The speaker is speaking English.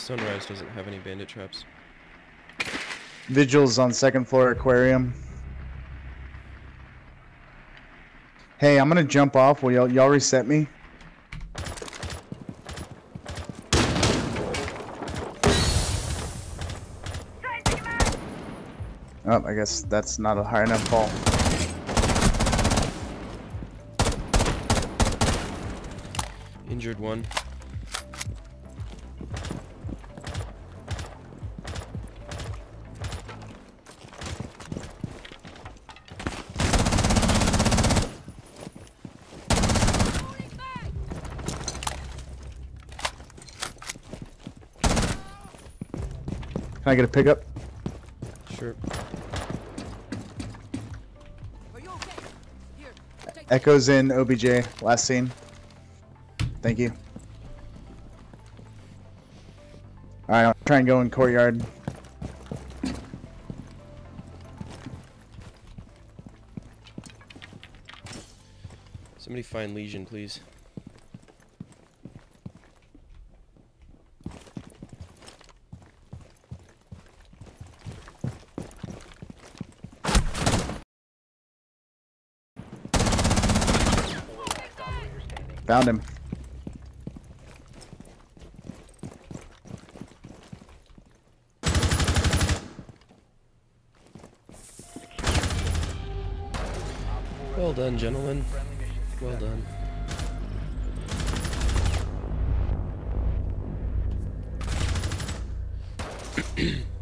Sunrise doesn't have any bandit traps. Vigil's on second floor aquarium. Hey, I'm gonna jump off. Will y'all reset me? Oh, I guess that's not a high enough fall. Injured one. Can I get a pickup? Sure. Echo's in OBJ. Last scene. Thank you. Alright, I'll try and go in courtyard. Somebody find Legion, please. Found him. Well done, gentlemen. Well done.